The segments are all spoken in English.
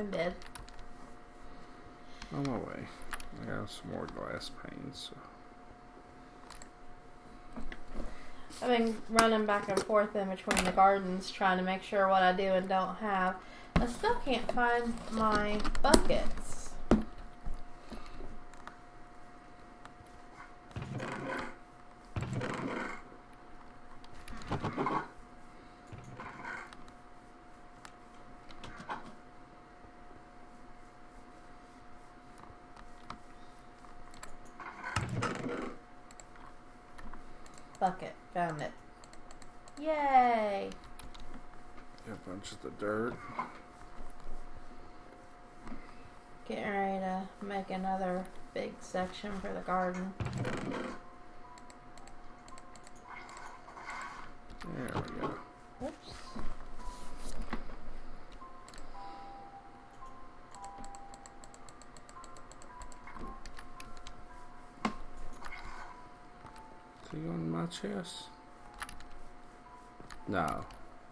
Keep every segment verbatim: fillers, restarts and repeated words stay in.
in bed. On my way. I got some more glass panes. So. I've been running back and forth in between the gardens trying to make sure what I do and don't have. I still can't find my buckets. Bucket. Found it. Yay! Got a bunch of the dirt. Getting ready to make another big section for the garden. There we go. Whoops. Is he on my chest? No.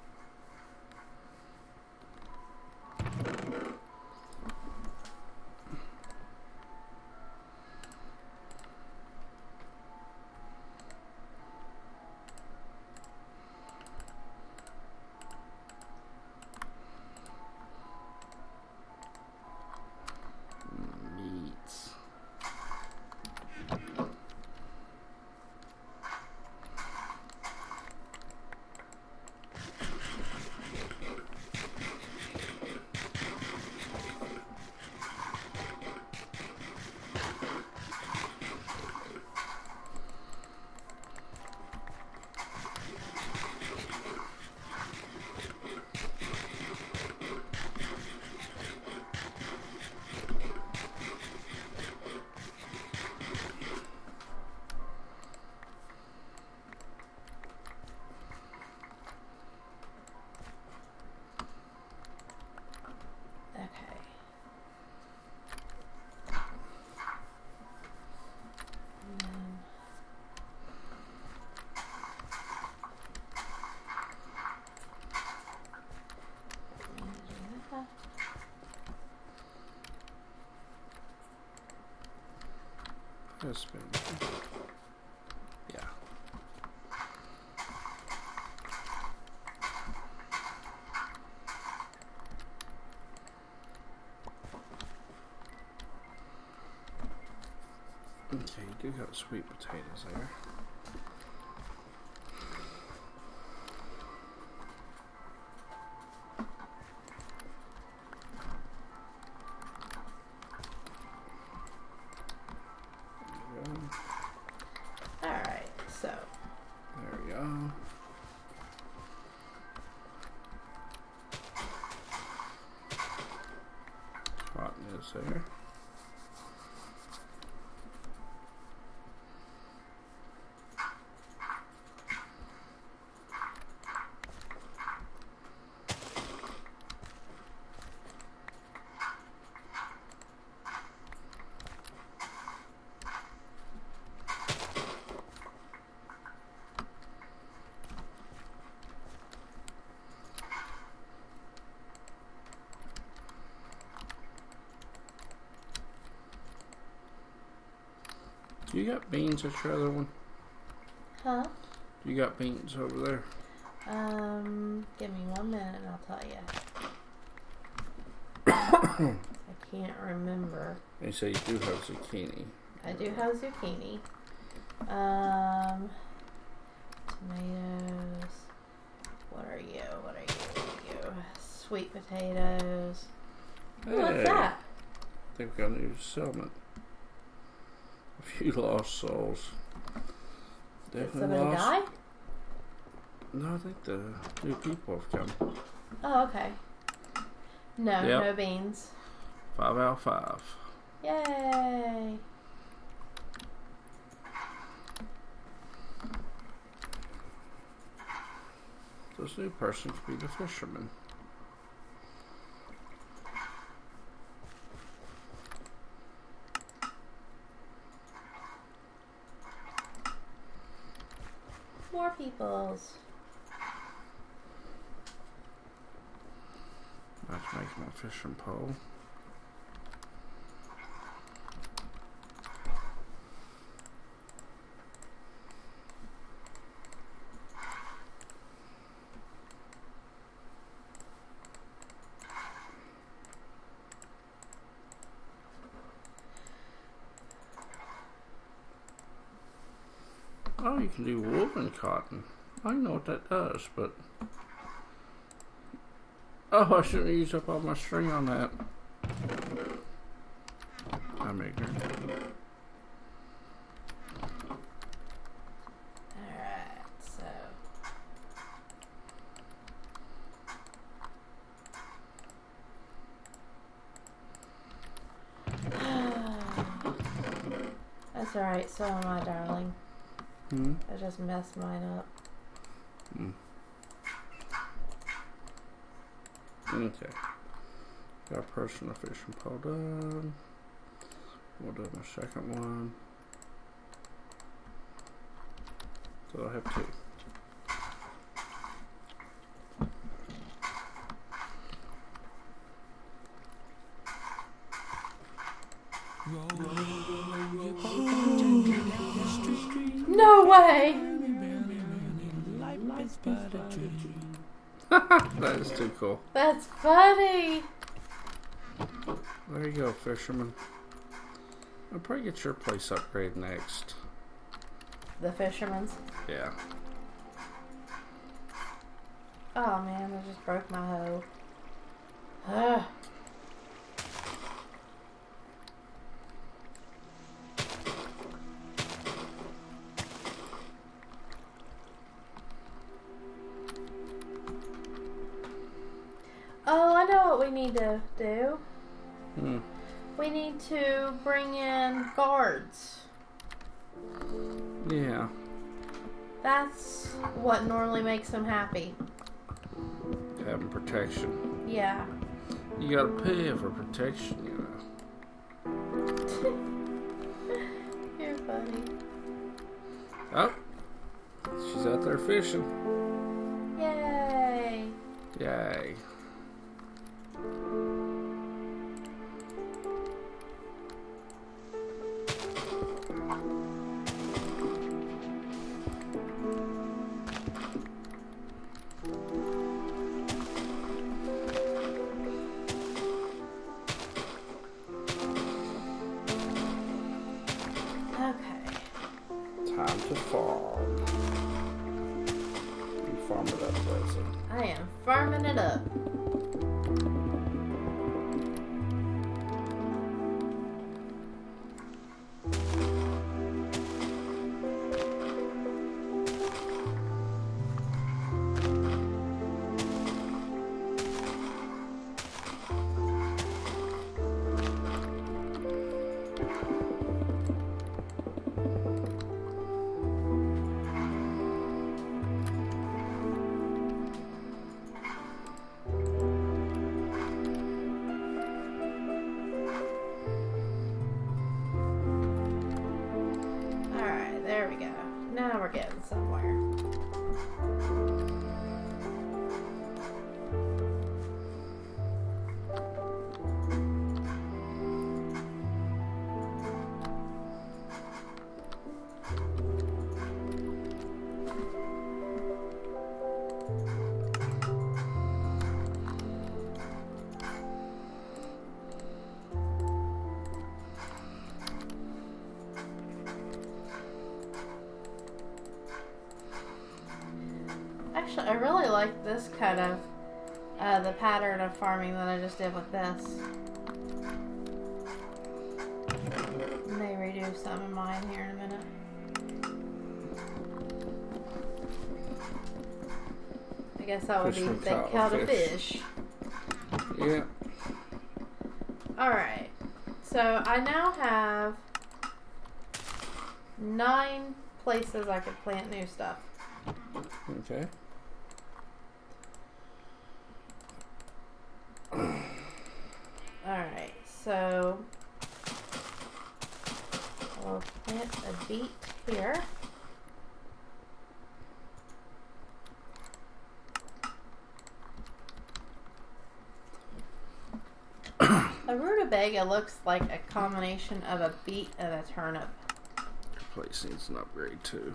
Meats. That's been, yeah. Okay, you do got sweet potatoes there. There. You got beans at your other one? Huh? You got beans over there? Um, give me one minute and I'll tell you. I can't remember. You say you do have zucchini. I do have zucchini. Um, tomatoes. What are you? What are you? What are you? Sweet potatoes. Hey, Ooh, what's that? I think we got a new settlement. A few lost souls. Did Definitely somebody lost. die? No, I think the new people have come. Oh, okay. No, Yep. no beans. Five out of five. Yay! This new person could be the fisherman. More peoples. About to make my fishing pole. Oh, you can do woven cotton. I know what that does, but... Oh, I shouldn't use up all my string on that. I'm ignorant. Alright, so... That's alright, so am I, darling. Hmm? I just messed mine up. Hmm. Okay. Got personal fishing pole done. We'll do my second one. So I have two. No way! That is too cool. That's funny! There you go, fisherman. I'll probably get your place upgraded next. The fisherman's? Yeah. Oh man, I just broke my hoe. Ugh. Oh, I know what we need to do. Hmm. We need to bring in guards. Yeah. That's what normally makes them happy. Having protection. Yeah. You gotta pay for protection, you know. You're funny. Oh. She's out there fishing. Yay. Yay. Time to farm. You farm it up, Leslie. I am farming it up. There we go. Now we're getting somewhere. Actually, I really like this kind of, uh, the pattern of farming that I just did with this. May redo some of mine here in a minute. I guess that would Fish be from they caught caught a a fish. fish. Yeah. Alright, so I now have nine places I could plant new stuff. Okay. Alright, so I'll plant a beet here. A rutabaga looks like a combination of a beet and a turnip. Your place needs an upgrade too.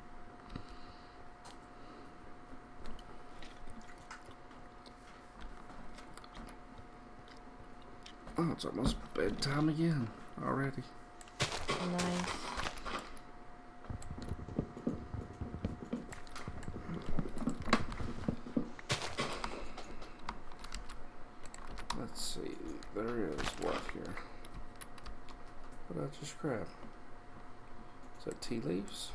Oh, it's almost bedtime again already. Nice. Let's see. There is what here? What did I just grab? Is that tea leaves?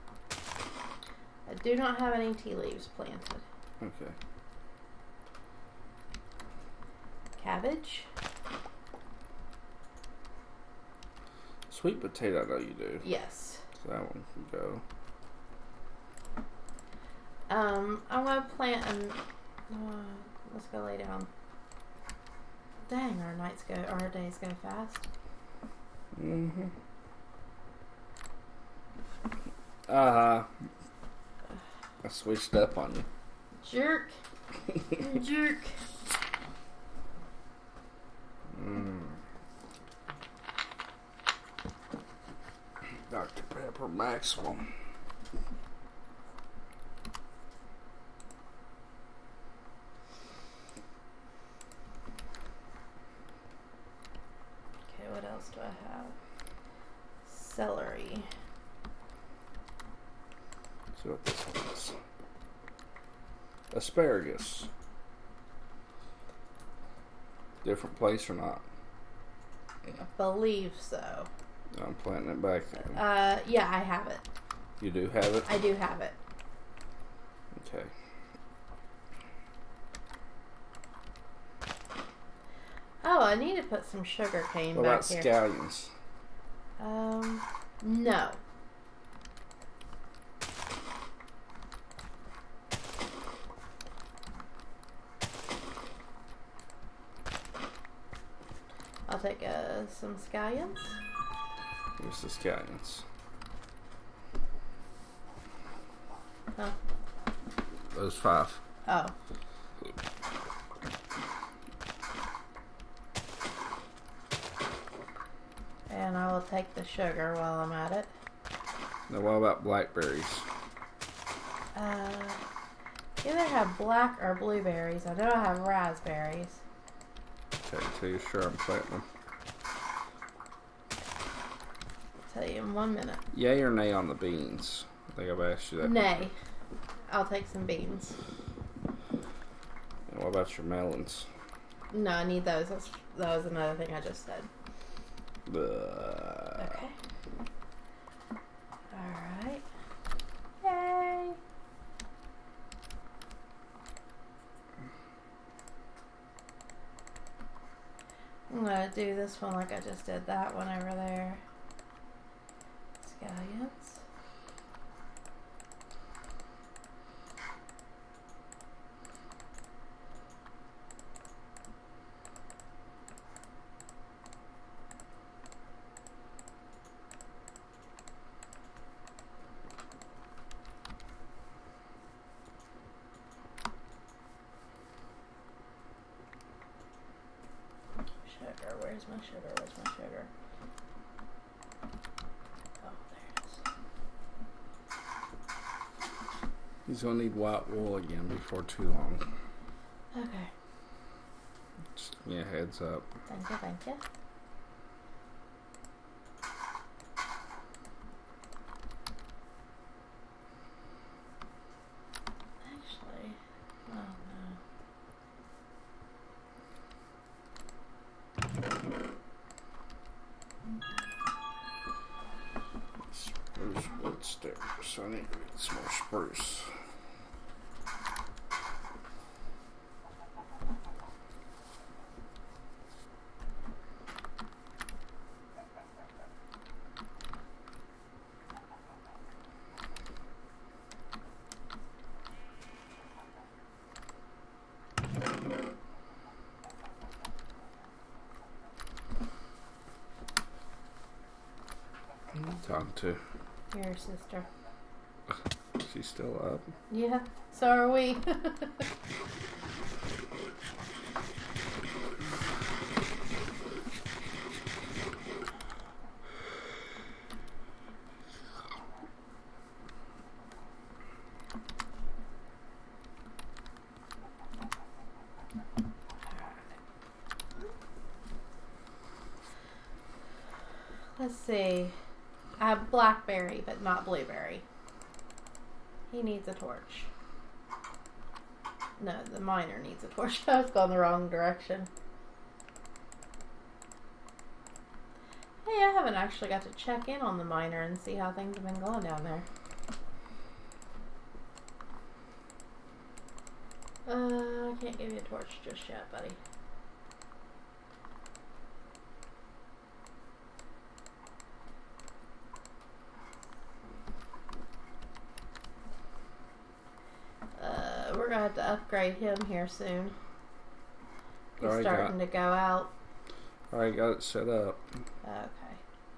I do not have any tea leaves planted. Okay. Cabbage. Sweet potato, I know you do. Yes. So that one can go. Um, I'm gonna plant an. Uh, let's go lay down. Dang, our nights go, our days go fast. Mm-hmm. Uh-huh. I switched up on you. Jerk. Jerk. Mm. Doctor Pepper Maximum. Okay, what else do I have? Celery. See what this one is. Asparagus. Different place or not? I believe so. I'm planting it back there. Uh, yeah, I have it. You do have it? I do have it. Okay. Oh, I need to put some sugar cane What back about here. scallions? Um, no. I'll take uh, some scallions. Here's the scallions. Huh? Those five. Oh. And I will take the sugar while I'm at it. Now what about blackberries? Uh, either have black or blueberries. I know I have raspberries. Okay, until you're sure I'm planting them. I'll tell you in one minute. Yay or nay on the beans? I think I've asked you that. Nay. I'll take some beans. And what about your melons? No, I need those. That's, that was another thing I just said. Uh, Okay. Alright. Yay! I'm gonna do this one like I just did that one over there. Scallions. Sugar, where's my sugar? Where's my sugar? Oh, there it is. he's gonna need white wool again before too long. Okay. Just give me a heads up. Thank you, thank you. Actually, oh no. Spruce wood stairs, so I need to get some more spruce. Who are you talking to? Your sister. She's still up. Yeah, so are we. Let's see. I have blackberry, but not blueberry. He needs a torch. No, the miner needs a torch. I was going the wrong direction. Hey, I haven't actually got to check in on the miner and see how things have been going down there. Uh, I can't give you a torch just yet, buddy. Uh, we're gonna have to upgrade him here soon. He's Alright, starting got, to go out. Alright, got it set up. Okay.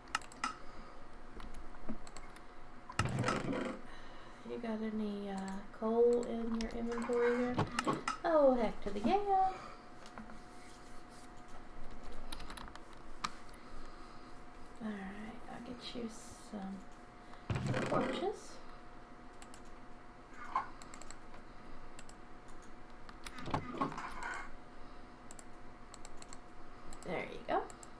You got any uh, coal in your inventory here? Oh, heck to the yeah. Alright, I'll get you some torches. There you go.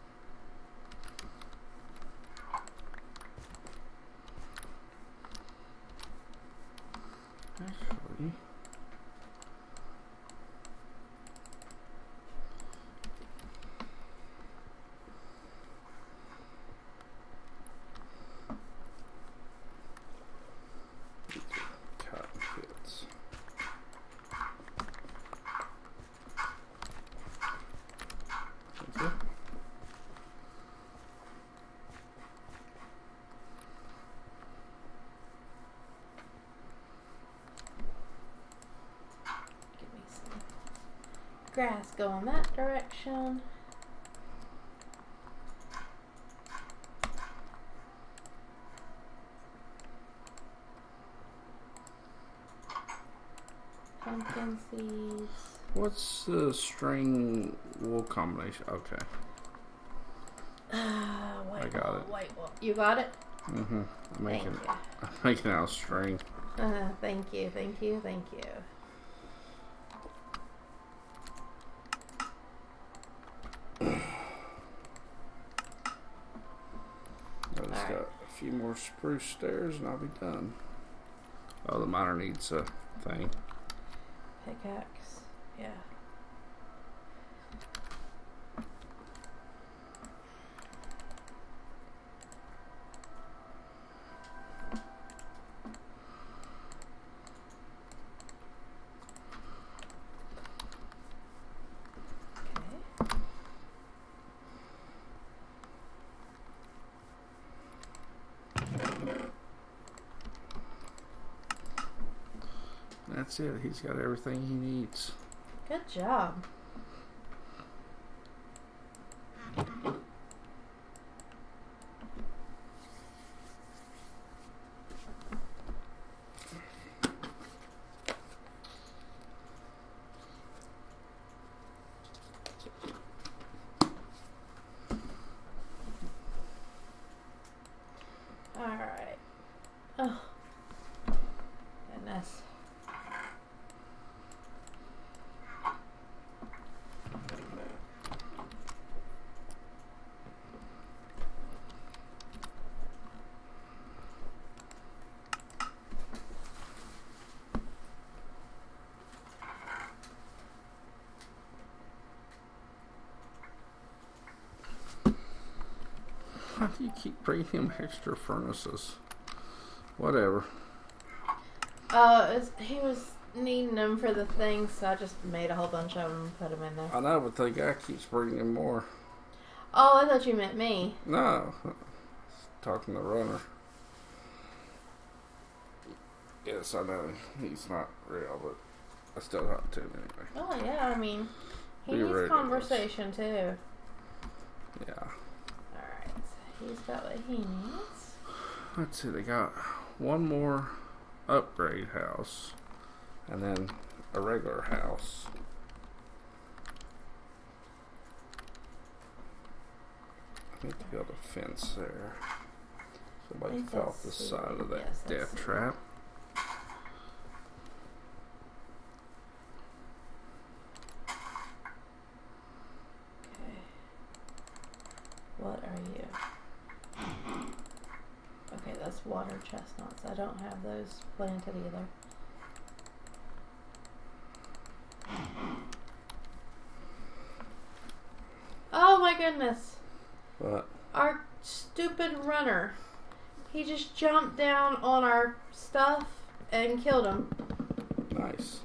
Actually, cotton kits. Okay. Give me some grass going that direction. Pumpkin seeds. What's the string wool combination? Okay. Uh, white I got wool, it. white wool. You got it? Mm-hmm. I'm Thank making you. I'm making out a string. Uh, thank you, thank you, thank you. I just Alright. got a few more spruce stairs and I'll be done. Oh, the miner needs a thing. Pickaxe. Yeah. Okay. That's it. He's got everything he needs. Good job. All right. Oh, goodness. Why do you keep bringing him extra furnaces? Whatever. Uh, it was, he was needing them for the thing, so I just made a whole bunch of them and put them in there. I know, but the guy keeps bringing him more. Oh, I thought you meant me. No. Talking to the runner. Yes, I know. He's not real, but I still talk to him anyway. Oh, yeah, I mean, he Be needs ridiculous. conversation, too. Yeah. Alright, so he's got what he needs. Let's see, they got one more upgrade house and then a regular house. I need to build a fence there. Somebody think fell off the that's the- side of that yes, that's death the- trap. Okay. What are you? just water chestnuts. I don't have those planted either. Oh my goodness. What? Our stupid runner. He just jumped down on our stuff and killed him. Nice.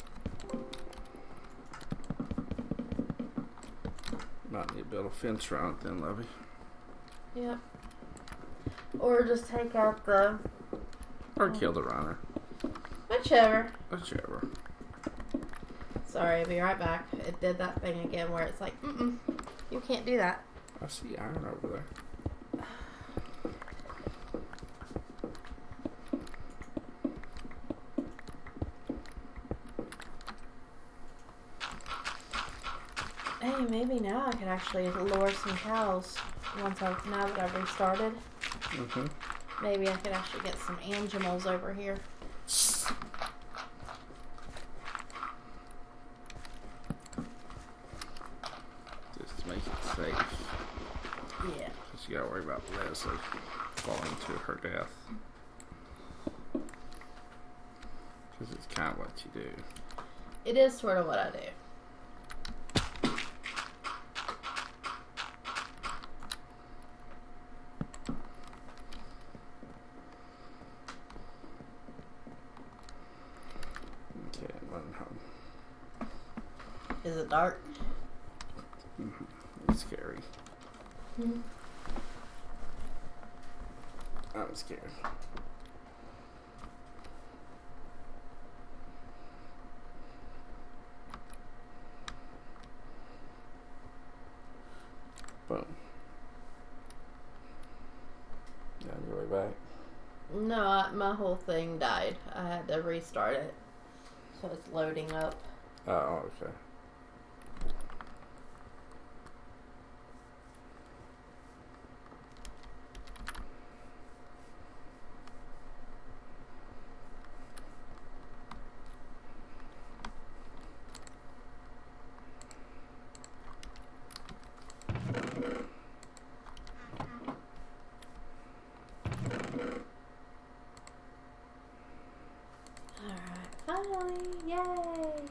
Might need to build a fence around it then, Lovey. Yep. Or just take out the... Or kill the runner. Whichever. Whichever. Sorry, I'll be right back. It did that thing again where it's like, mm-mm, you can't do that. I see iron over there. Hey, maybe now I could actually lure some cows once I've, now that I've restarted. Mm-hmm. Maybe I could actually get some animals over here. Just to make it safe. Yeah. Because you gotta worry about Leslie falling to her death. Because it's kind of what you do. It is sort of what I do. Okay, I'm running home. Is it dark? Mm-hmm. It's scary. Mm-hmm. I'm scared. Boom. Yeah, on your way back. No, I, my whole thing died. I had to restart it. So it's loading up. Oh, okay. Alright, finally! Yay!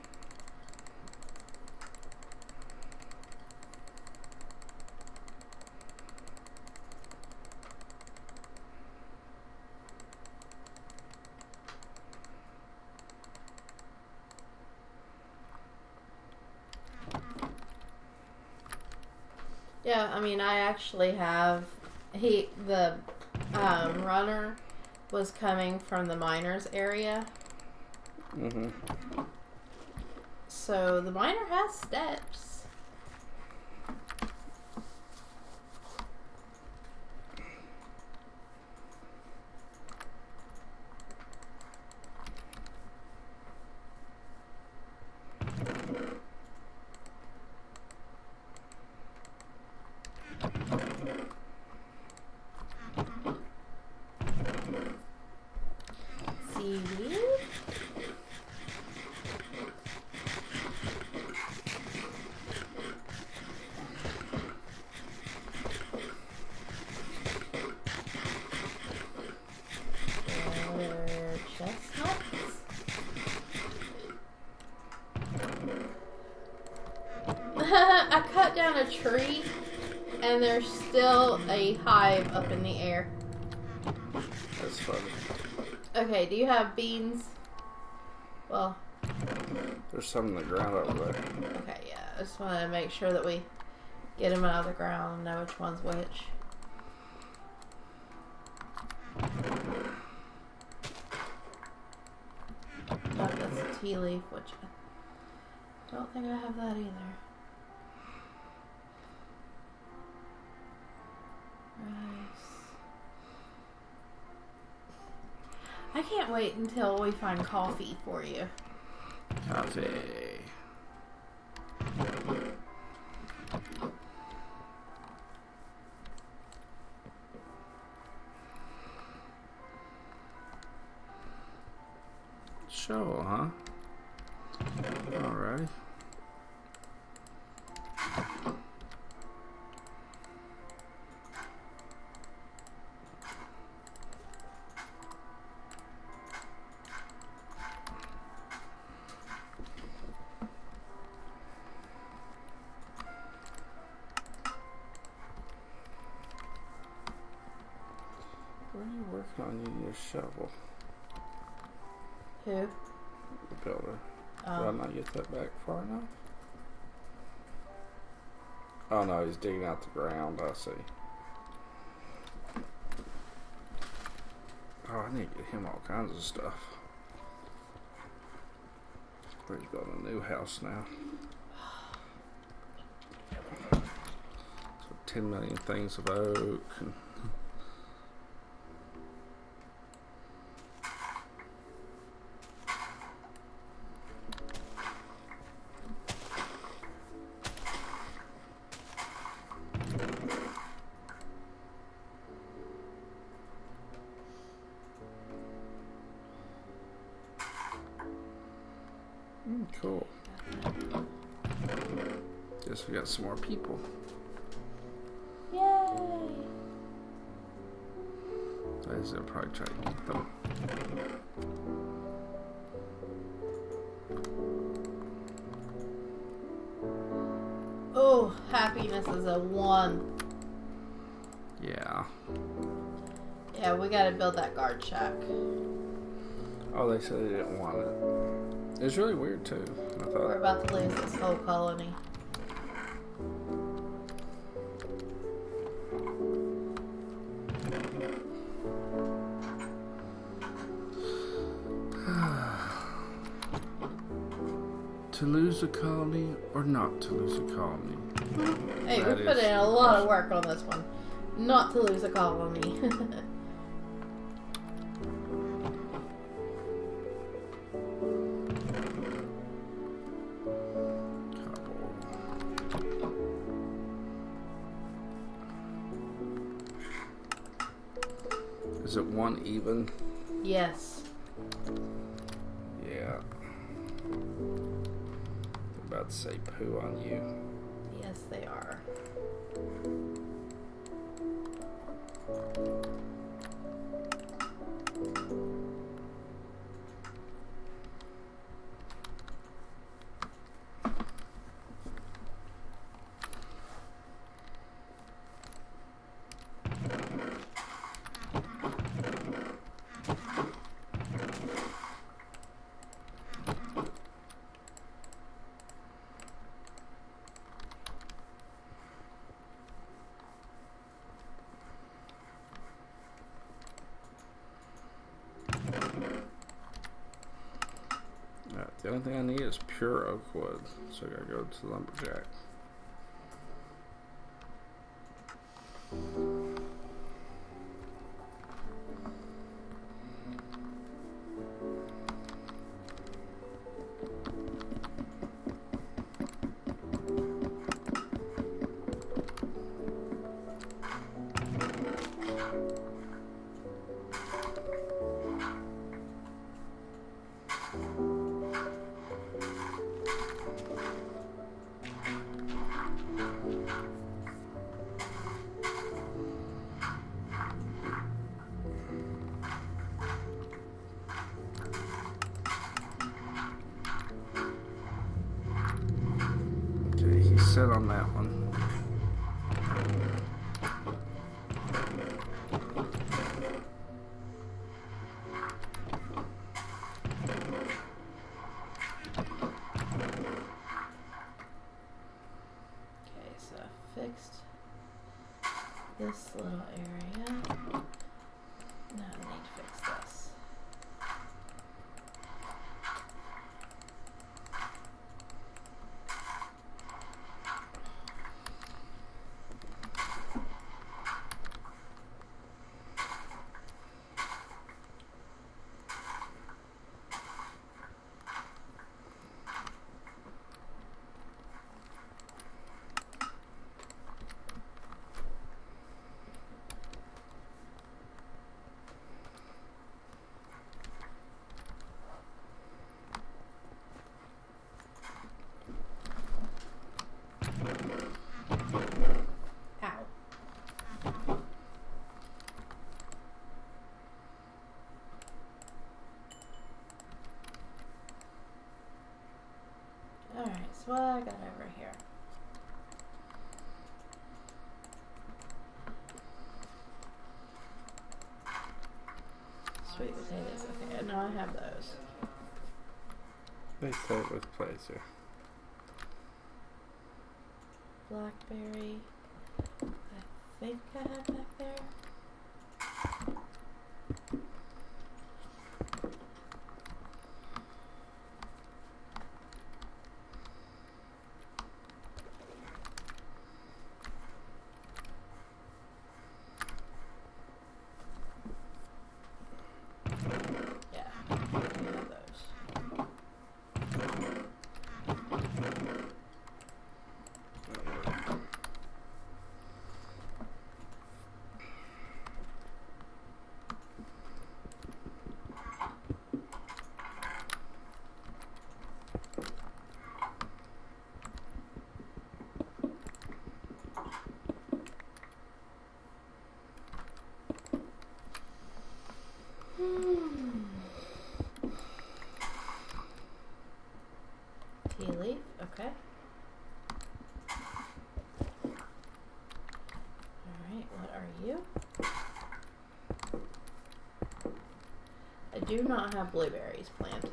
Yeah, I mean, I actually have, he, the um, runner was coming from the miners area. Mm-hmm. So the miner has steps. Seaweed. Water chestnuts. I cut down a tree and there's still a hive up in the air. That's funny. Okay, do you have beans? Well, There's some in the ground over there. okay, yeah. I just want to make sure that we get them out of the ground and know which one's which. Oh, that's a tea leaf, which I don't think I have that either. Rice. I can't wait until we find coffee for you. Coffee. Show, huh? Alrighty. What are you working on using your shovel? Who? The builder. Um, Did I not get that back far enough? Oh no, he's digging out the ground, I see. Oh, I need to get him all kinds of stuff. He's building a new house now. So ten million things of oak. And mm, cool. Guess we got some more people. Yay! I was gonna probably try to get them. Oh, happiness is a one. Yeah. Yeah, we gotta build that guard shack. Oh, they said they didn't want it. It's really weird too. I thought. We're about to lose this whole colony. To lose a colony or not to lose a colony? Hey, That we put is in a the lot of question. work on this one. Not to lose a colony. Is it one even? Yes. Yeah. I'm about to say poo on you. Yes, they are. Alright, the only thing I need is pure oak wood, so I gotta go to the lumberjack. Okay, he's set on that one. Okay, so I fixed this little area. Now I need to fix this. Ow. Alright, so what I got over here? sweet potatoes. Okay, now I have those. They say it with pleasure. Blackberry. I think I have back there. Tea leaf, okay. Alright, what are you? I do not have blueberries planted.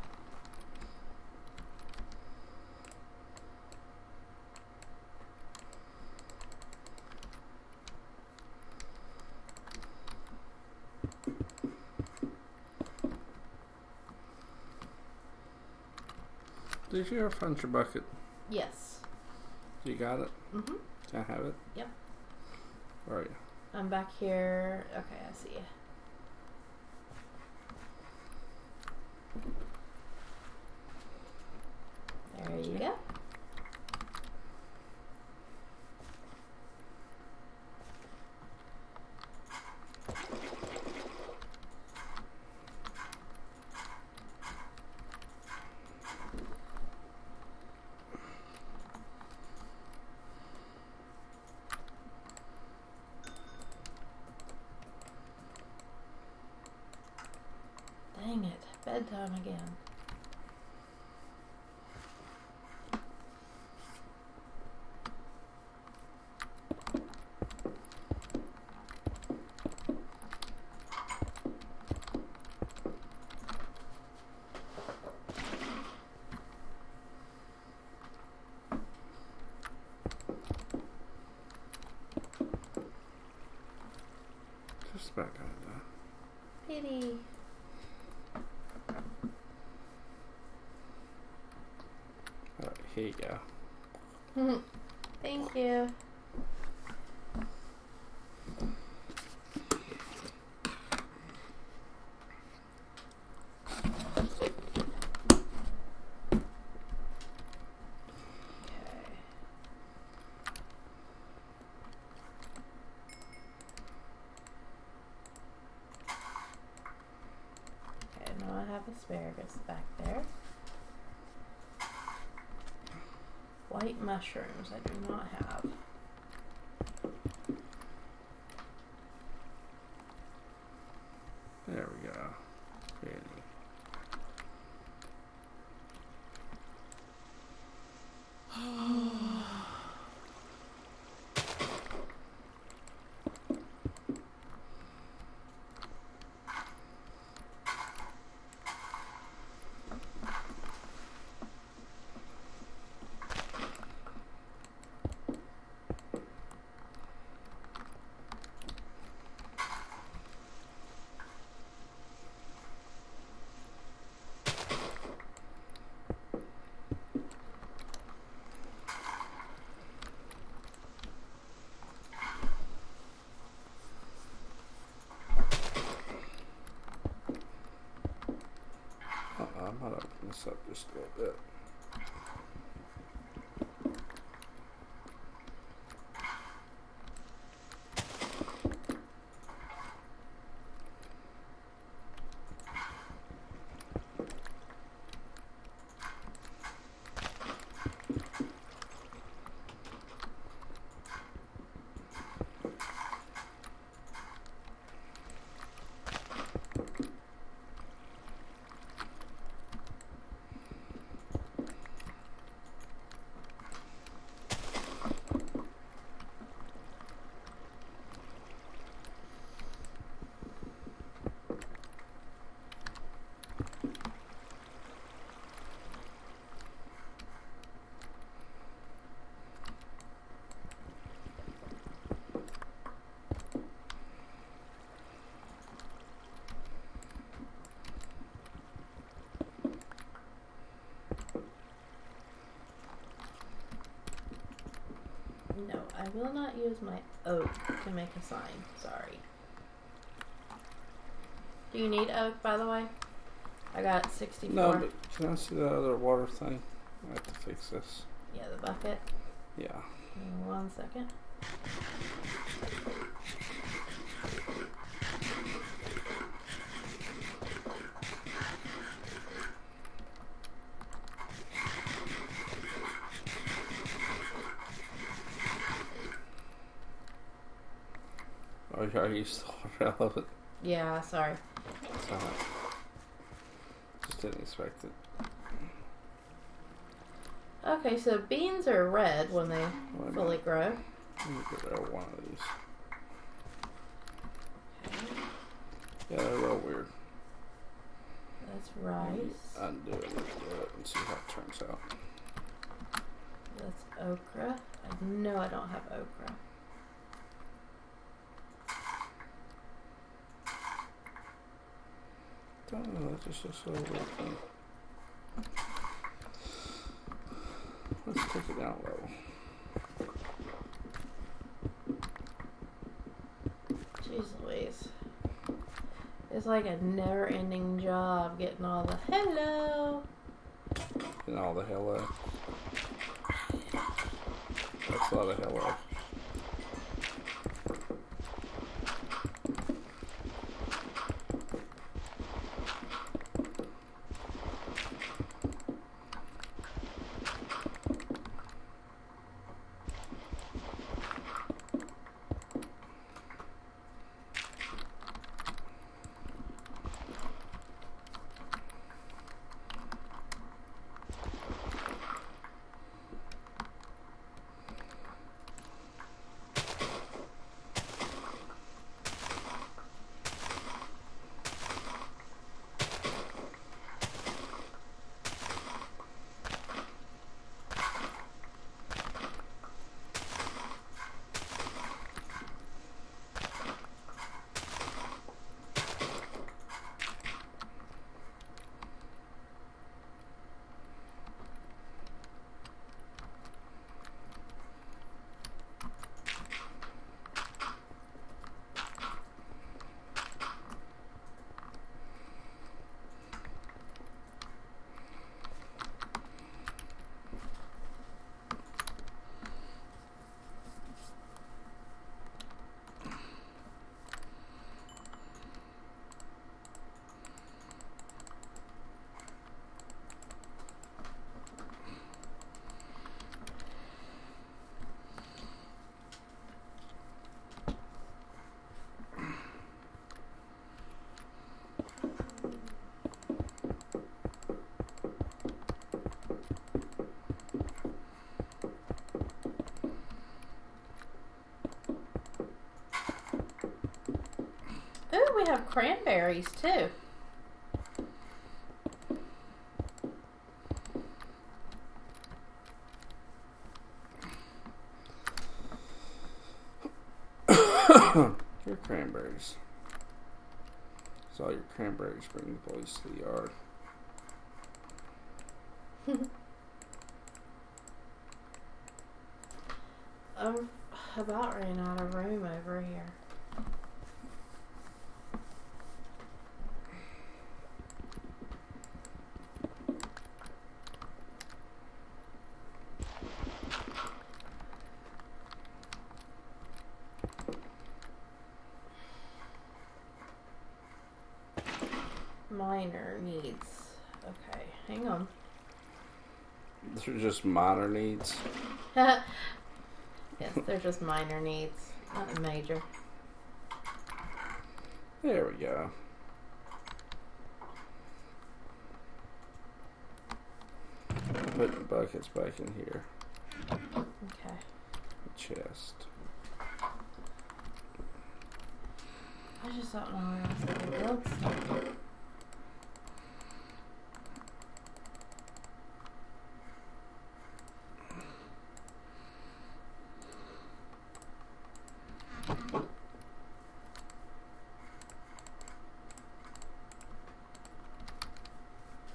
Did you ever find your bucket? Yes. You got it? Mm-hmm. Can I have it? Yep. Where are you? I'm back here. Okay, I see you. There you go. Dang it, bedtime again. Just about got it done. Pity. Alright, here you go. Thank you. Asparagus back there. White mushrooms I do not have. There we go. Really. I might open this up just a little bit. I will not use my oak to make a sign. Sorry. Do you need oak, by the way? I got sixty-four. No, but can I see the other water thing? I have to fix this. Yeah, the bucket. Yeah. Give me one second. Oh, yeah, I used the water out of it. Yeah, sorry. It's alright. Just didn't expect it. Okay, so beans are red when they Wait fully grow. Let me get rid of one of these. Yeah, they're real weird. That's rice. Undo it, undo it, and see how it turns out. That's okra. I know I don't have okra. Don't know, that just looks so weird. Let's take it down low. Jeez Louise. It's like a never-ending job getting all the hello. And all the hello. That's a lot of hello. Ooh, we have cranberries too. Your cranberries. So all your cranberries bring the boys to the yard. I'm about ran out of room over here. Minor needs. Okay, hang on. These are just minor needs. Yes, they're just minor needs, not major. There we go. Put buckets back in here. Okay. Chest. I just don't know where else I can build something.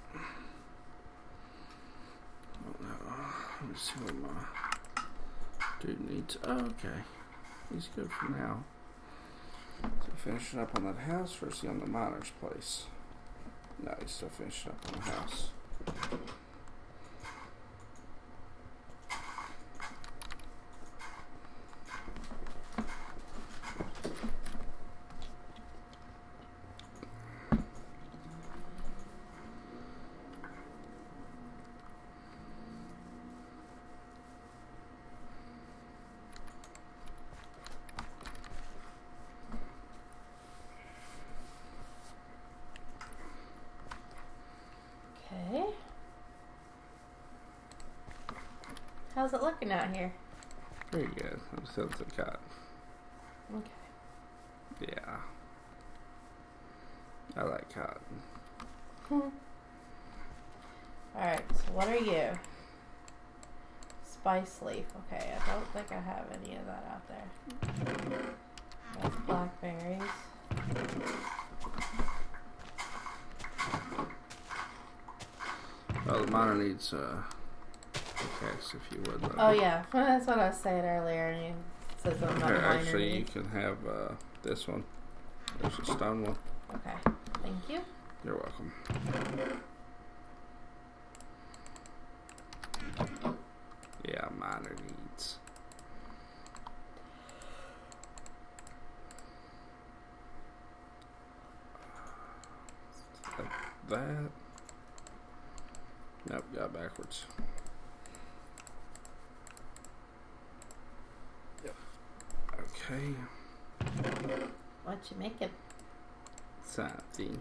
Let me see what my Dude needs. Oh, okay. He's good for now. So finishing up on that house, or is he on the miner's place? No, he's still finishing up on the house. Okay. How's it looking out here? Very good. I'm still to cut. Okay. Yeah. I like cotton. Hmm. Alright, so what are you? Spice leaf. Okay, I don't think I have any of that out there. That's blackberries. Well, the miner needs uh, pickaxe, if you would. Oh yeah, that's what I was saying earlier. And you said something about Here, the miner actually, you needs. can have uh, this one. There's a stone one. Okay, thank you. You're welcome. Yeah, miner needs. Like that. Nope, got backwards. Yep. Okay. What you making? Something.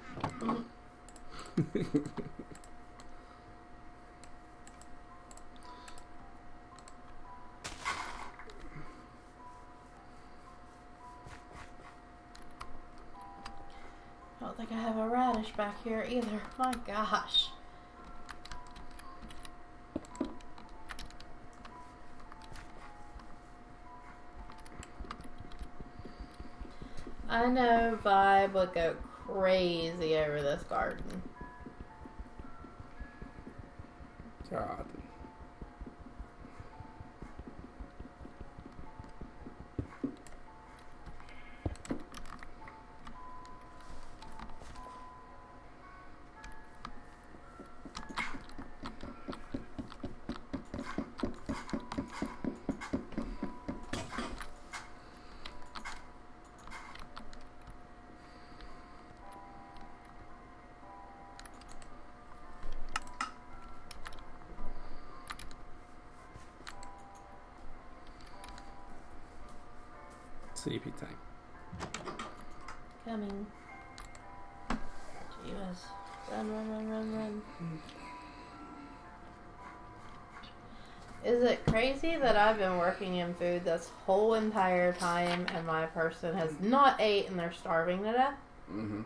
I don't think I have a radish back here either. My gosh. I know Vibe would go crazy over this garden. God. Sleepy time. Coming. Jeebus. Run, run, run, run, run. Is it crazy that I've been working in food this whole entire time and my person has not ate and they're starving to death? Mm-hmm.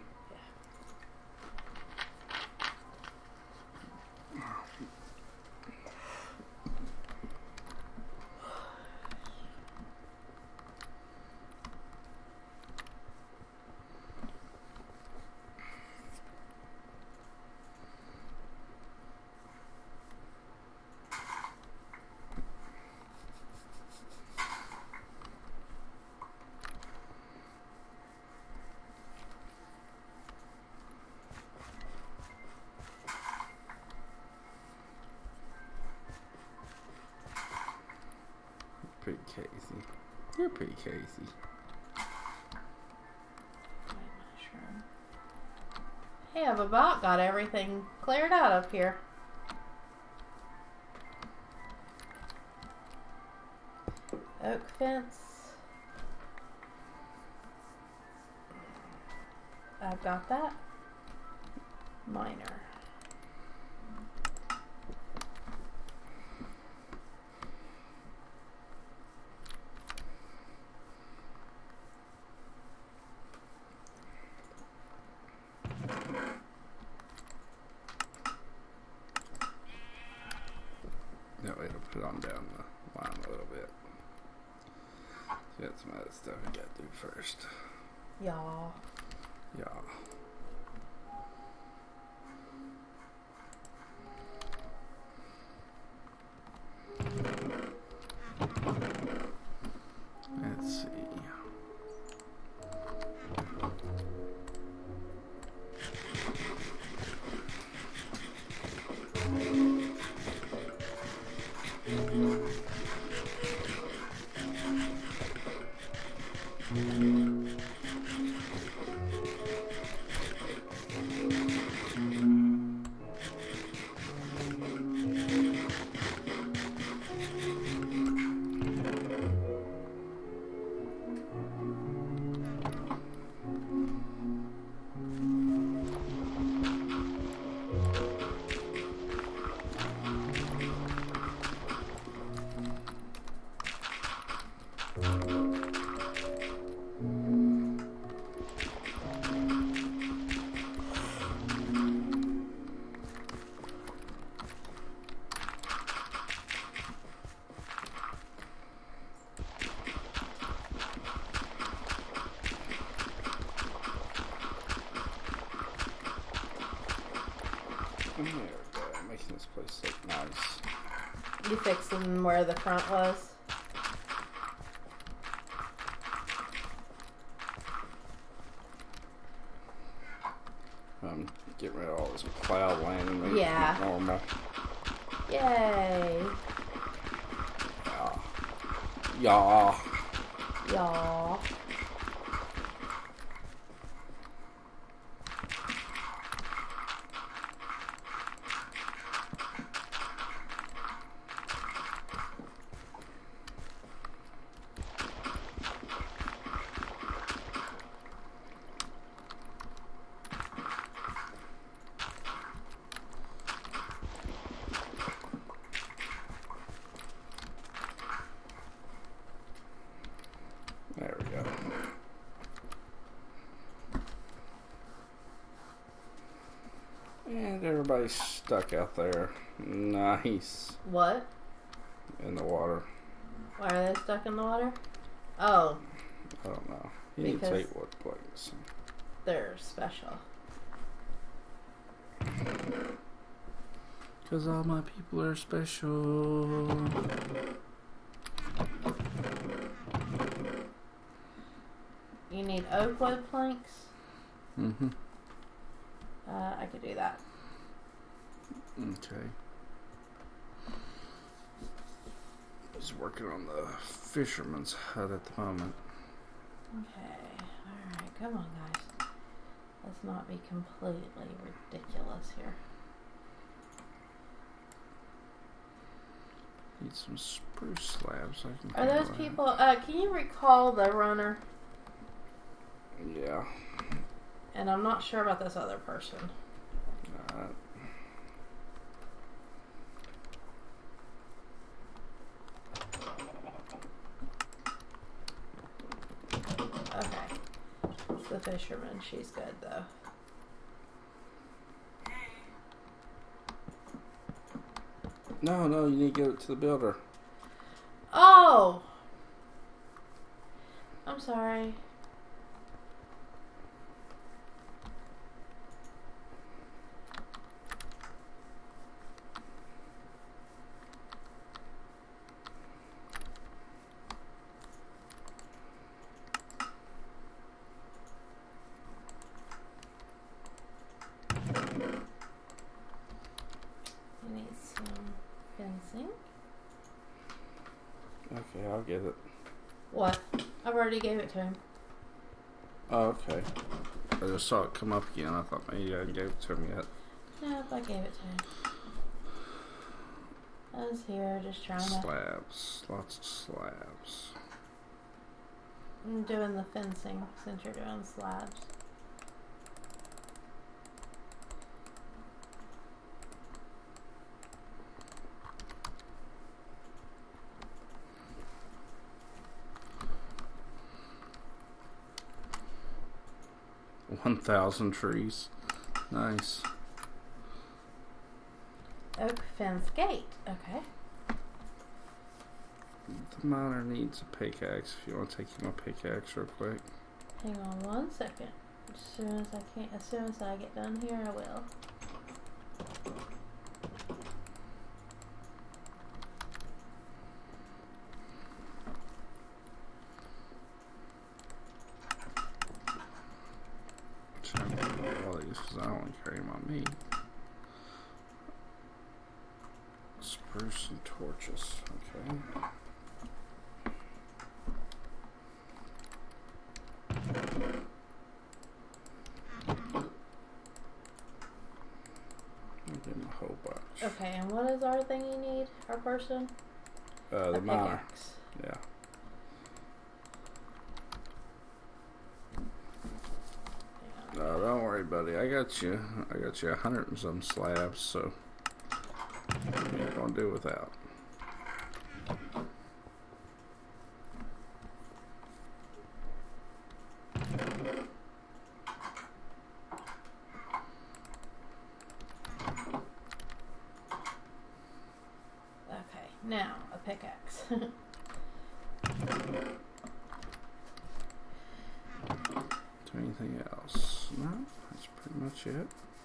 Pretty crazy. You're pretty crazy. Mushroom. Hey, I've about got everything cleared out up here. Oak fence. I've got that. Miner. That way to put on down the line a little bit. So got some other stuff we gotta do first. Y'all. Yeah. There we go, making this place look nice. You fixing where the front was? Um, get rid of all this cloud land and make Yeah. it normal. Yay. Yeah. Yeah. Y'all. There we go. And everybody's stuck out there. Nice. What? In the water. Why are they stuck in the water? Oh, I don't know. You need to Because- take what place. they're special. Because all my people are special. You need oak wood planks? Mm-hmm. Uh, I could do that. Okay. He's working on the fisherman's hut at the moment. Okay. Alright, come on, guys. Let's not be completely ridiculous here. Need some spruce slabs. I can Are those handle that. people, uh, can you recall the runner? Yeah. And I'm not sure about this other person. Alright. Okay. The fisherman, she's good though. No, no, you need to give it to the builder. Oh! I'm sorry. You need some fencing. Okay, I'll get it. What? I've already gave it to him. Oh, okay. I just saw it come up again. I thought maybe I gave it to him yet. Nope, I gave it to him. I was here just trying to... Slabs. Lots of slabs. I'm doing the fencing since you're doing slabs. One thousand trees. Nice. Oak fence gate. Okay. The miner needs a pickaxe. If you want to take him a pickaxe real quick. Hang on one second. As soon as I can, as soon as I get done here, I will. Trying to get all these because I don't want to carry them on me. Spruce and torches. Okay. Okay, and what is our thing you need? Our person? Uh, the A miner. pickaxe. Yeah. No, don't worry, buddy. I got you. I got you a hundred and some slabs, so you're gonna do without. Okay, now a pickaxe. Anything else? No, that's pretty much it.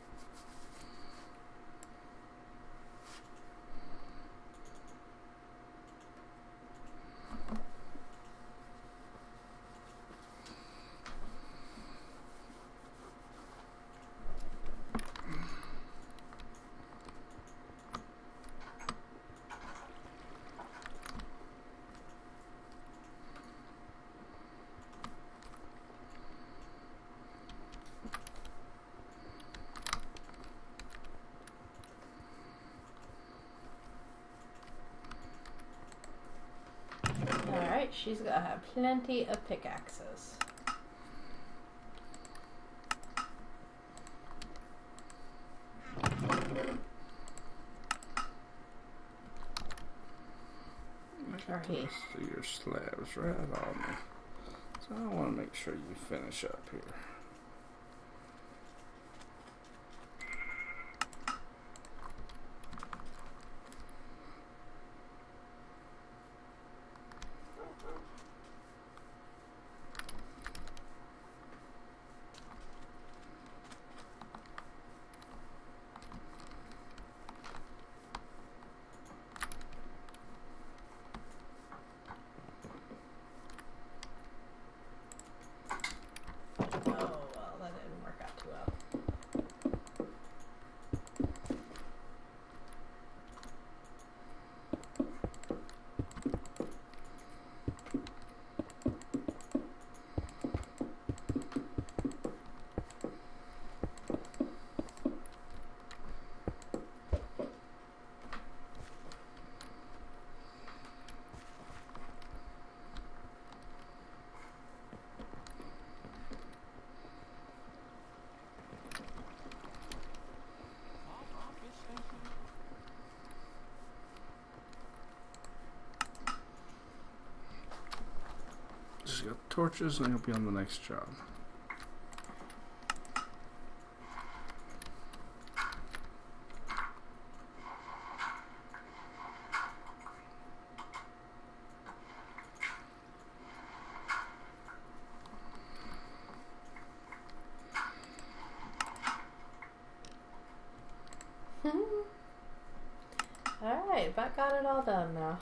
Alright, she's gonna have plenty of pickaxes. Or he. Rest of your slabs right on me. So I want to make sure you finish up here. Just got torches and he'll be on the next job. Alright, but got it all done now.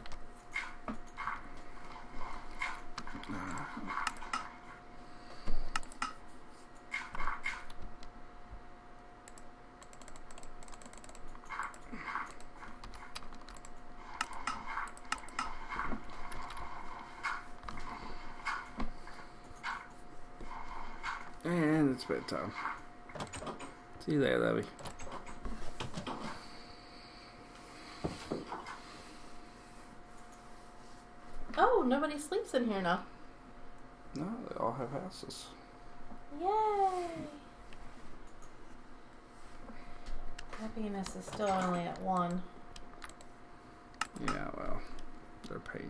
And it's bedtime. See you there, Debbie. Oh, nobody sleeps in here now. No, they all have houses. Yay! Happiness is still only at one. Yeah, well, they're painting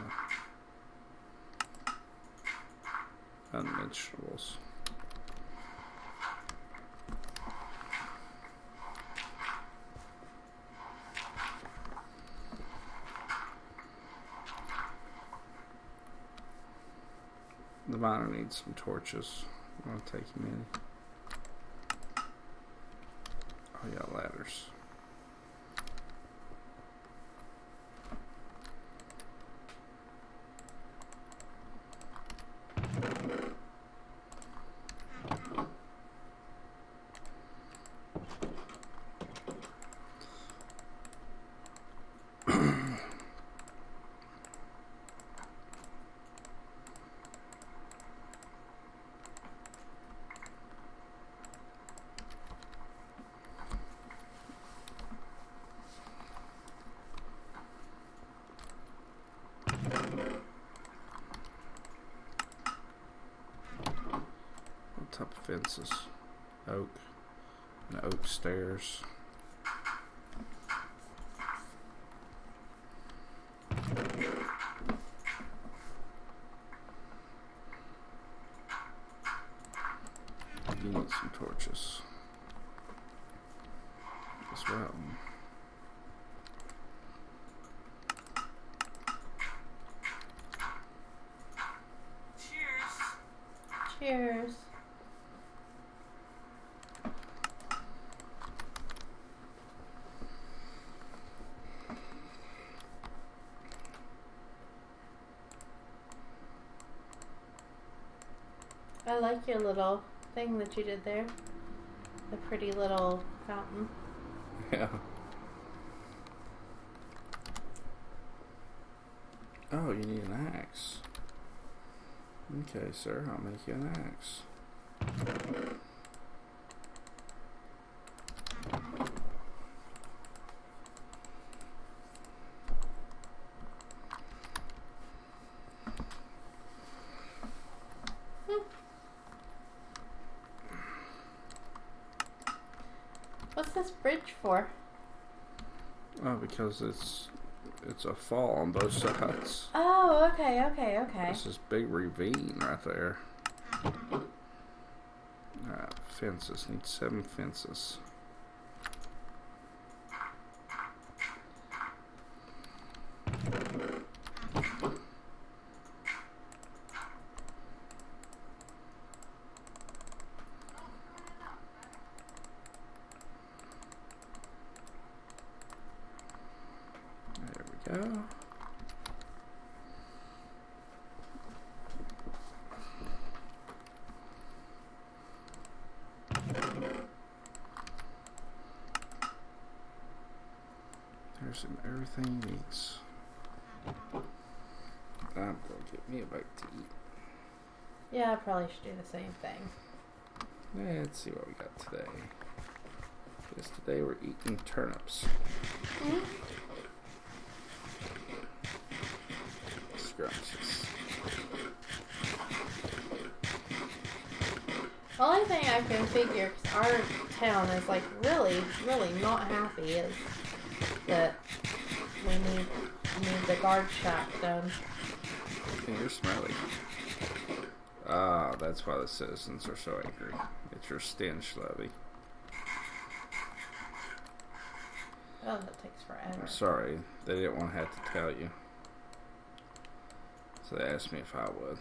the unmentionables. The miner needs some torches. I'm gonna take him in. Oh yeah, ladders. type of fences? Oak. And oak stairs. You need some torches as well. Cheers. I like your little thing that you did there. The pretty little fountain. Yeah. Oh, you need an axe. Okay, sir, I'll make you an axe. Hmm. What's this bridge for? Oh, because it's it's a fall on both sides. Oh, okay, okay, okay. There's this big ravine right there. Alright, fences. Need seven fences. There we go. There's him everything he needs. I'm gonna get me a bite to eat. Yeah, I probably should do the same thing. Let's see what we got today. Because today we're eating turnips. Mm-hmm. Scrumptious. The only thing I can figure, because our town is like really, really not happy, is that we need need the guard shack done. And you're smelly. Ah, that's why the citizens are so angry. It's your stench levy. Oh, that takes forever. I'm sorry, they didn't want to have to tell you. So they asked me if I would.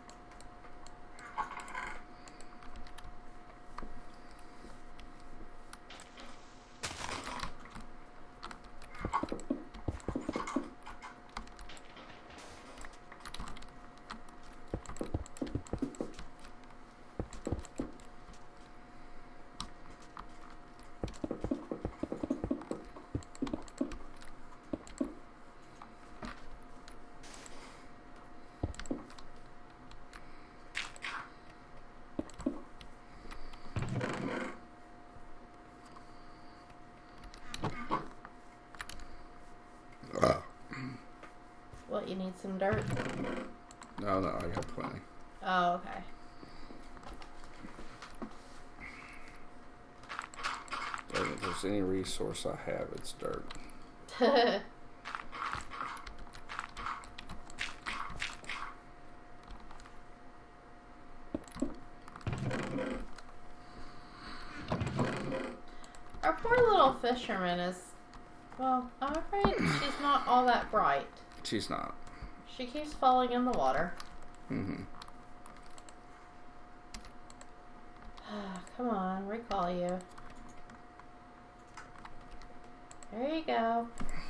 What, you need some dirt? No, no, I got plenty. Oh, okay. And if there's any resource I have, it's dirt. Our poor little fisherman is, well, I'm afraid she's not all that bright. She's not. She keeps falling in the water. Mm-hmm. Come on, recall you. There you go.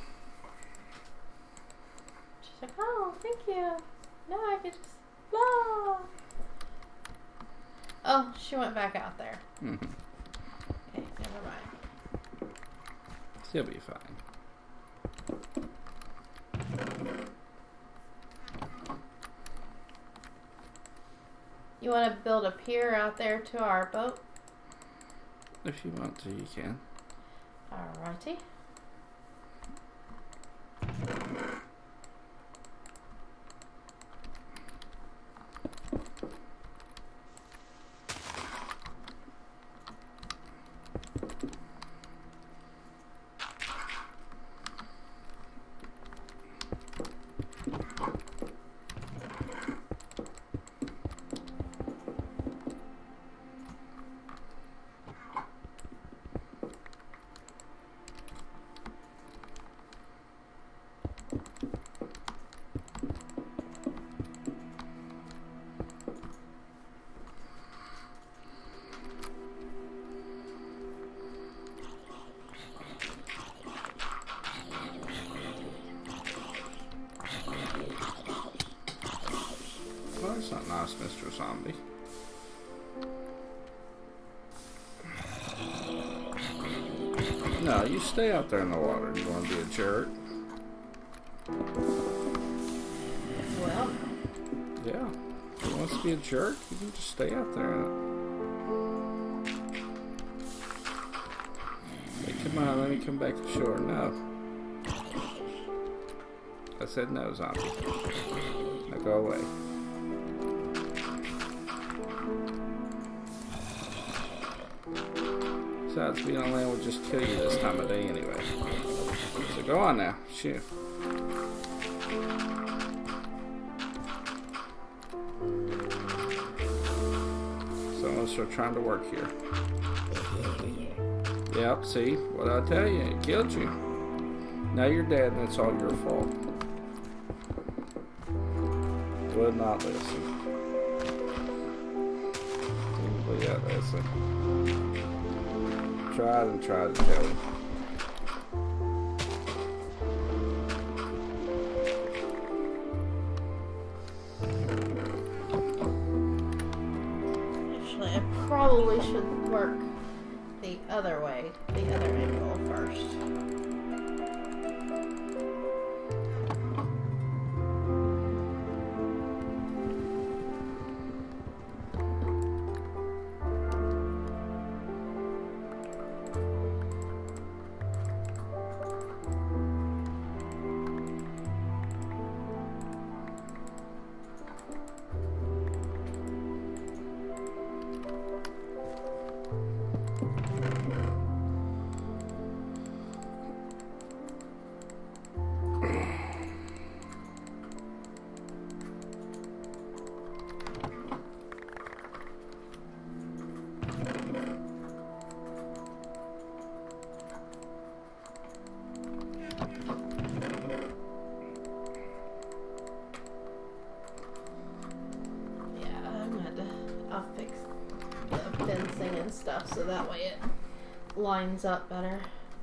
She's like, oh, thank you. No, I could just, no. Oh, she went back out there. Mm-hmm. Okay, never mind. She'll be fine. You want to build a pier out there to our boat? If you want to, you can. Alrighty. zombie. No, you stay out there in the water. You want to be a jerk? Well. Yeah. If he wants to be a jerk, you can just stay out there. Hey, come on, let me come back to shore. No. I said no, zombie. Now go away. Besides, being on land will just kill you this time of day anyway. So go on now. Shoot. Some of us are trying to work here. Yep, see? What did I tell you? It killed you. Now you're dead and it's all your fault. Would not listen. But yeah, listen. Tried and tried to tell him. Actually, I probably should work the other way, the other angle first. Stuff so that way it lines up better.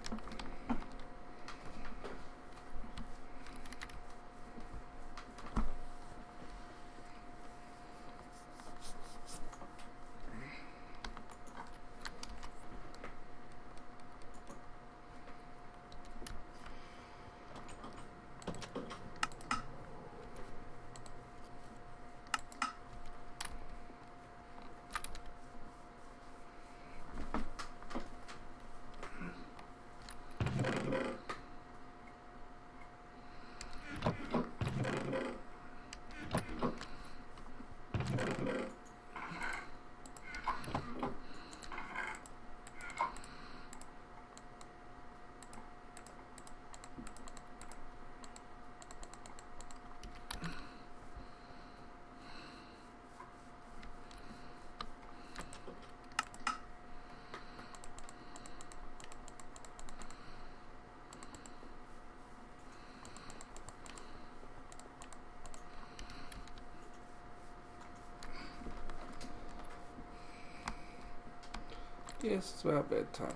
Yes, it's about bedtime.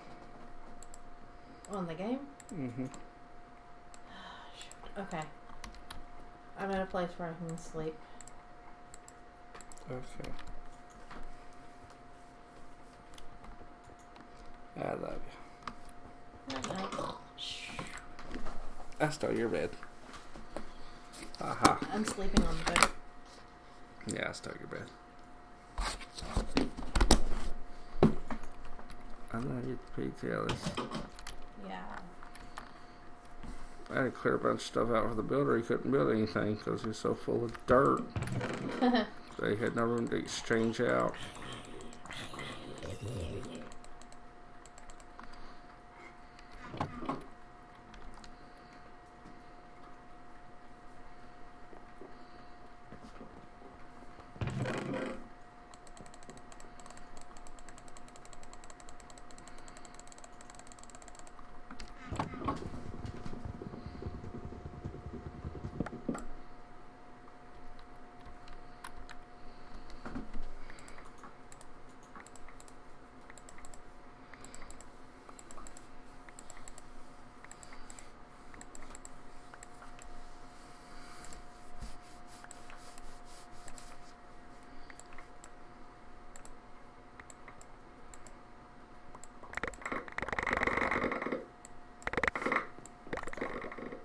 On the game? Mm-hmm. Okay. I'm at a place where I can sleep. Okay. I love you. Night night. I stole your bed. Aha. I'm sleeping on the bed. Yeah, I stole your bed. I know you're pretty jealous. Yeah. I had to clear a bunch of stuff out for the builder. He couldn't build anything because he was so full of dirt. They had no room to exchange out.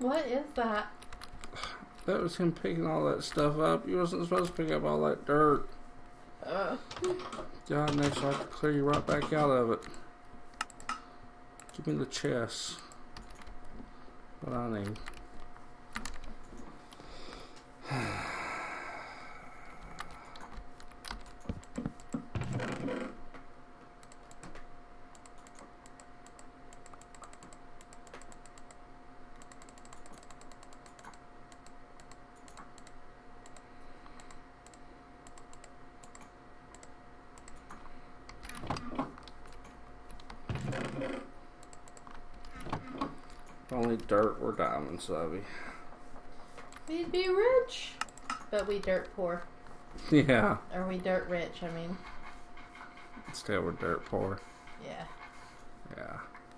What is that? That was him picking all that stuff up. You wasn't supposed to pick up all that dirt. Uh. God, next I have to clear you right back out of it. Give me the chest. What I need. Only dirt or diamonds, Abby. We'd be rich, but we dirt poor. Yeah. Or we dirt rich, I mean. Still, we're dirt poor. Yeah. Yeah.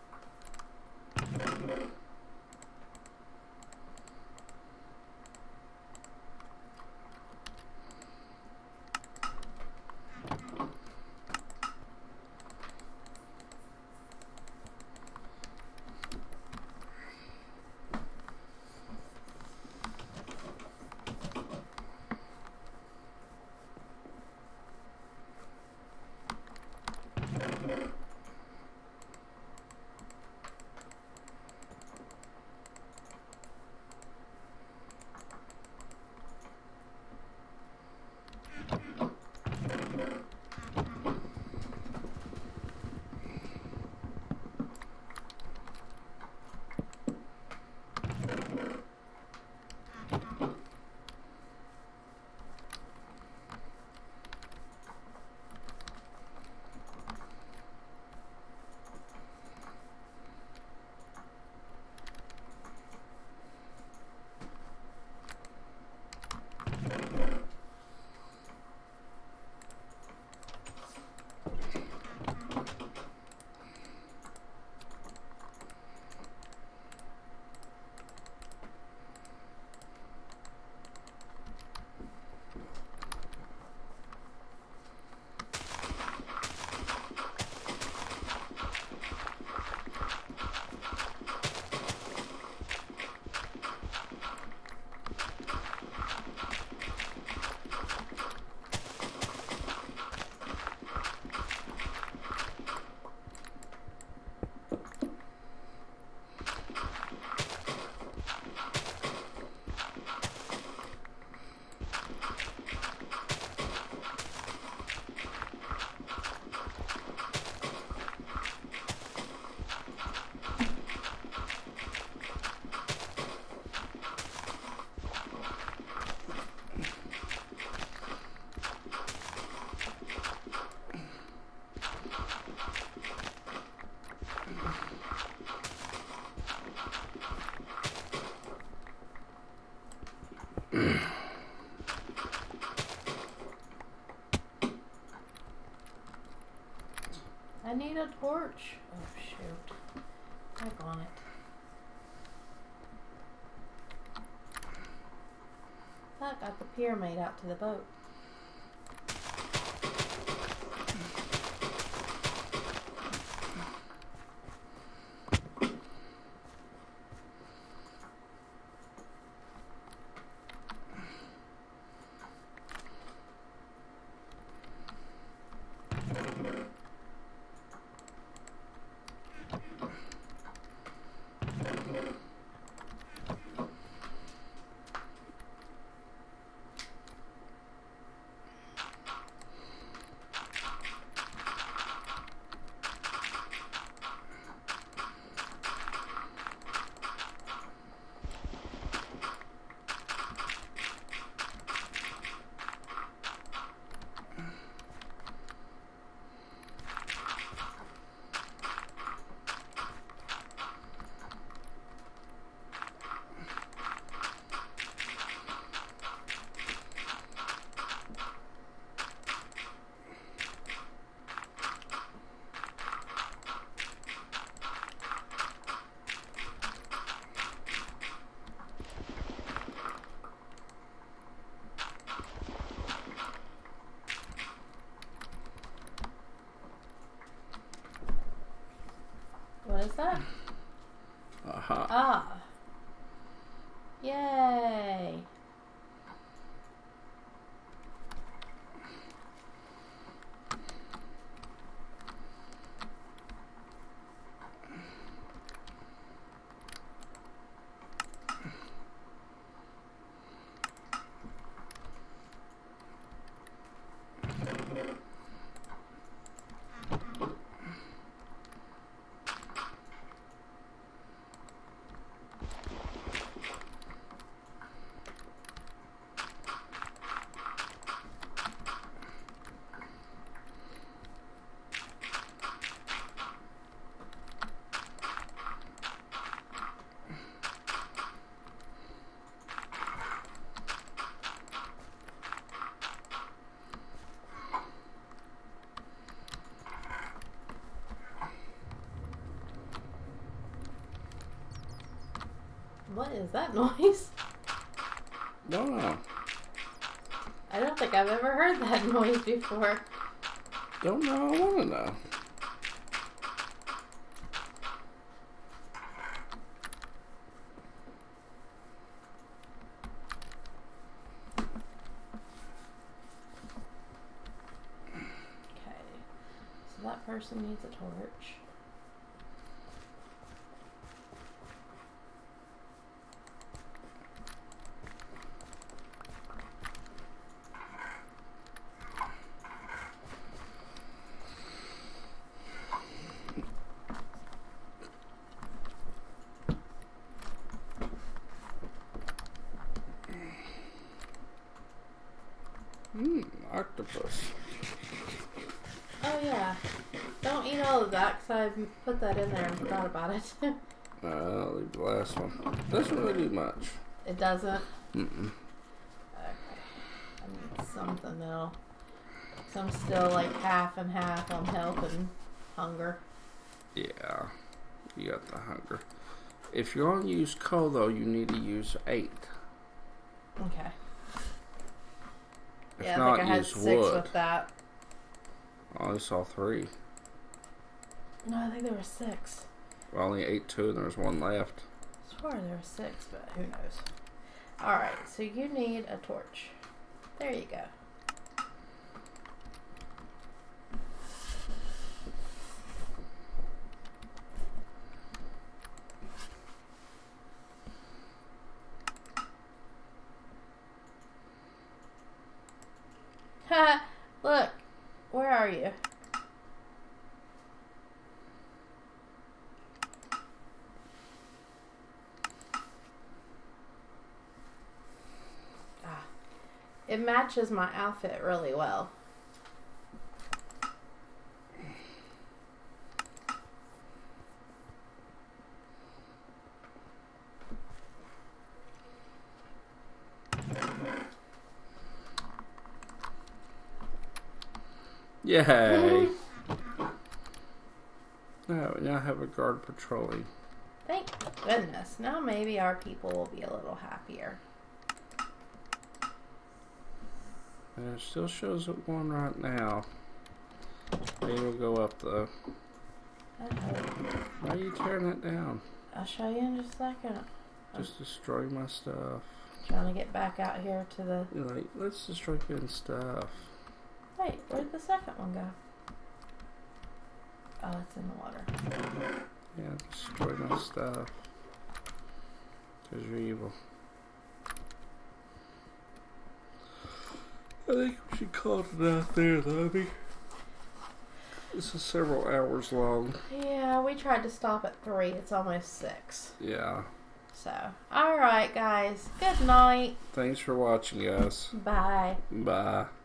I need a torch. Oh shoot. Back on it. Look, got the pier made out to the boat. What is that noise? Don't know. I don't think I've ever heard that noise before. Don't know. I want to know. Okay. So that person needs a torch. Hmm, octopus. Oh yeah. Don't eat all of that because I put that in there and forgot about it. Uh, I'll leave the last one. Doesn't really do much. It doesn't? Mm-mm. Okay. I need something that'll... So I'm still like half and half on health and hunger. Yeah, you got the hunger. If you're going to use coal, though, you need to use eight. Okay. If yeah, I not, think I had use six wood. with that. I only saw three. No, I think there were six. I only ate two, and there was one left. I swore there were six, but who knows. Alright, so you need a torch. There you go. Ha! Look, where are you? Ah, it matches my outfit really well. Yay! Now we now have a guard patrolling. Thank goodness. Now maybe our people will be a little happier. And it still shows at one right now. Maybe we'll go up though. I hope. Why are you tearing that down? I'll show you in just a second. Just destroy my stuff. Trying to get back out here to the... You're like, let's destroy good stuff. Wait, where'd the second one go? Oh, it's in the water. Yeah, destroy my stuff. Because you're evil. I think we should call it out there, Lobby. This is several hours long. Yeah, we tried to stop at three. It's almost six. Yeah. So, alright guys. Good night. Thanks for watching, guys. Bye. Bye.